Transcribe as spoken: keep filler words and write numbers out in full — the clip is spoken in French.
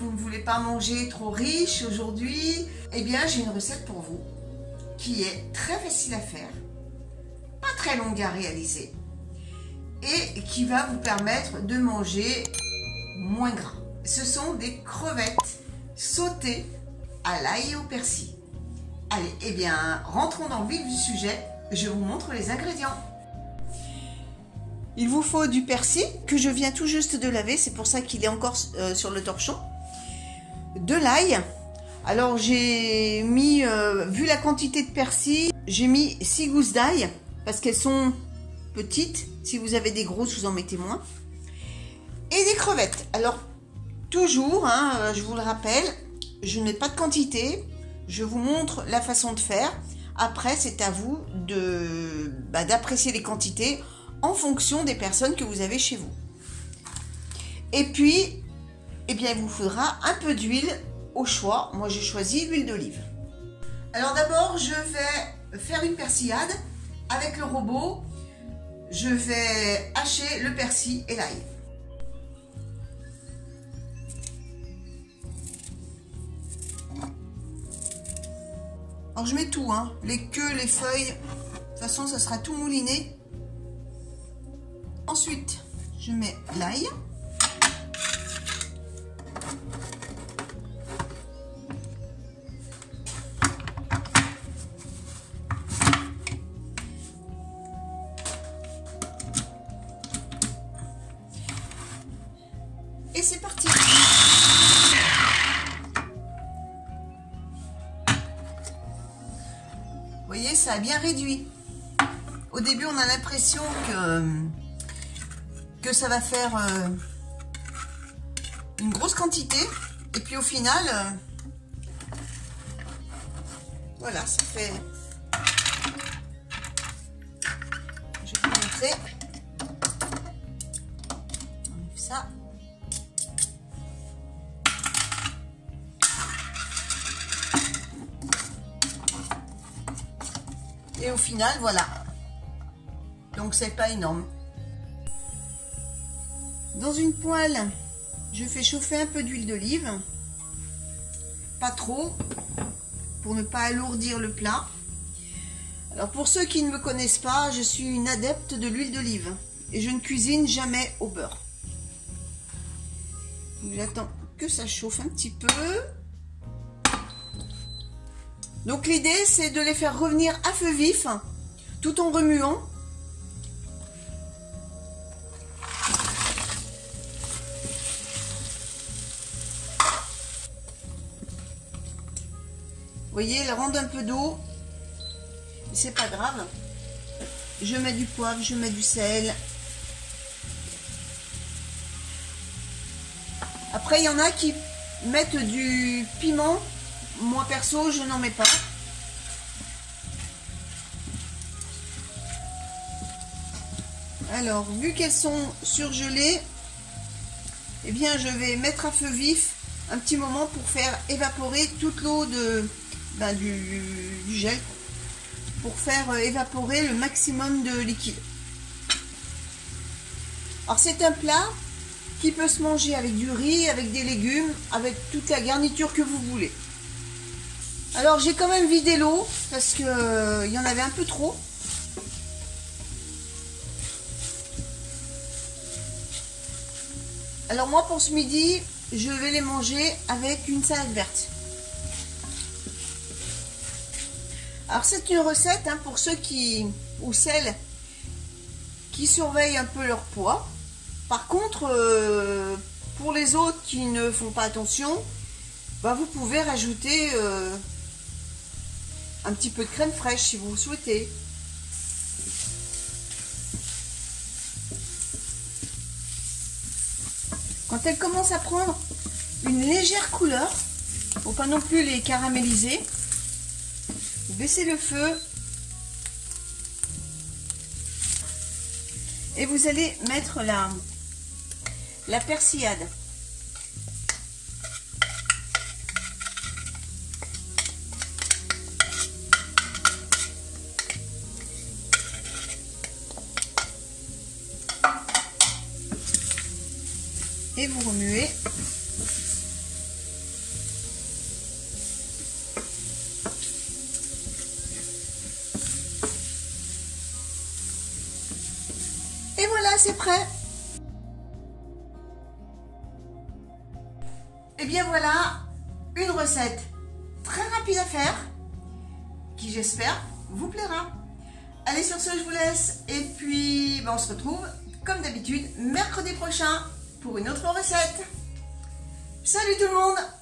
vous ne voulez pas manger trop riche aujourd'hui, eh bien j'ai une recette pour vous qui est très facile à faire, pas très longue à réaliser et qui va vous permettre de manger moins gras. Ce sont des crevettes sautées à l'ail et au persil. Allez, eh bien rentrons dans le vif du sujet, je vous montre les ingrédients. Il vous faut du persil que je viens tout juste de laver, c'est pour ça qu'il est encore euh, sur le torchon. De l'ail. Alors j'ai mis, euh, vu la quantité de persil, j'ai mis six gousses d'ail parce qu'elles sont petites. Si vous avez des grosses, vous en mettez moins. Et des crevettes. Alors toujours, hein, je vous le rappelle, je ne mets pas de quantité. Je vous montre la façon de faire. Après, c'est à vous de bah, d'apprécier les quantités en fonction des personnes que vous avez chez vous. Et puis, eh bien, il vous faudra un peu d'huile au choix. Moi, j'ai choisi l'huile d'olive. Alors d'abord, je vais faire une persillade avec le robot. Je vais hacher le persil et l'ail. Alors je mets tout, hein, les queues, les feuilles. De toute façon, ça sera tout mouliné. Ensuite, je mets l'ail. Et c'est parti. Vous voyez, ça a bien réduit. Au début, on a l'impression que que ça va faire euh, une grosse quantité et puis au final euh, voilà, ça fait, je vais vous montrer, on enlève ça, et au final voilà, donc c'est pas énorme. Dans une poêle, je fais chauffer un peu d'huile d'olive, pas trop, pour ne pas alourdir le plat. Alors pour ceux qui ne me connaissent pas, je suis une adepte de l'huile d'olive et je ne cuisine jamais au beurre. J'attends que ça chauffe un petit peu. Donc l'idée, c'est de les faire revenir à feu vif, tout en remuant. Vous voyez, elle rend un peu d'eau, c'est pas grave. Je mets du poivre, je mets du sel. Après, il y en a qui mettent du piment. Moi, perso, je n'en mets pas. Alors, vu qu'elles sont surgelées, eh bien, je vais mettre à feu vif un petit moment pour faire évaporer toute l'eau de... Ben, du, du gel pour faire évaporer le maximum de liquide. Alors c'est un plat qui peut se manger avec du riz, avec des légumes, avec toute la garniture que vous voulez. Alors j'ai quand même vidé l'eau parce que euh, il y en avait un peu trop. Alors moi pour ce midi, je vais les manger avec une salade verte. Alors c'est une recette hein, pour ceux qui, ou celles qui surveillent un peu leur poids. Par contre, euh, pour les autres qui ne font pas attention, bah, vous pouvez rajouter euh, un petit peu de crème fraîche si vous le souhaitez. Quand elle commence à prendre une légère couleur, il ne faut pas non plus les caraméliser. Vous baissez le feu et vous allez mettre la, la persillade. Et vous remuez. c'est prêt. Et bien voilà, une recette très rapide à faire, qui j'espère vous plaira. Allez, sur ce, je vous laisse. Et puis, ben, on se retrouve, comme d'habitude, mercredi prochain pour une autre recette. Salut tout le monde!